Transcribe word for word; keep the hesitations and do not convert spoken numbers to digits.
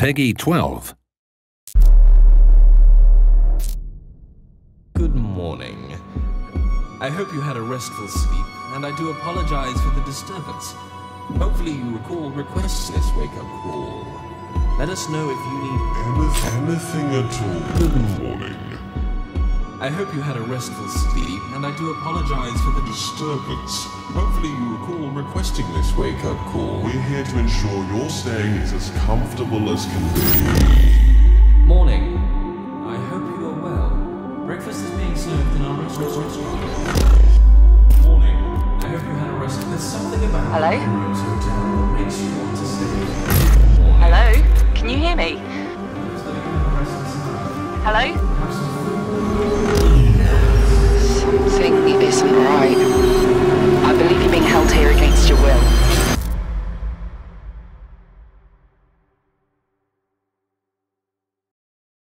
Peggy twelve. Good morning. I hope you had a restful sleep, and I do apologize for the disturbance. Hopefully you recall requesting this wake-up call. Let us know if you need anything at all. Good morning. I hope you had a restful sleep, and I do apologize for the disturbance. Hopefully you recall requesting this wake-up call. We're here to ensure your stay is as comfortable as can be. Morning. I hope you are well. Breakfast is being served in our restaurant. Morning. I hope you had a rest. There's something about Hello? Rose Hotel that makes you want to stay. Hello? Can you hear me? Hello?